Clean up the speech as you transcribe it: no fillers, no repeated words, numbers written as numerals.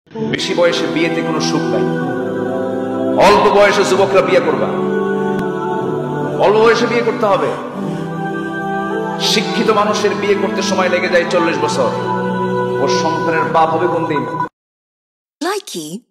বেশি বয়সে বিয়েতে কোনো সুখ নাই। অল্প বয়সে যুবকরা বিয়ে করবা, অল্প বয়সে বিয়ে করতে হবে। শিক্ষিত মানুষের বিয়ে করতে সময় লেগে যায় 40 বছর। ওর সন্তানের বাপ হবে কোন দিন?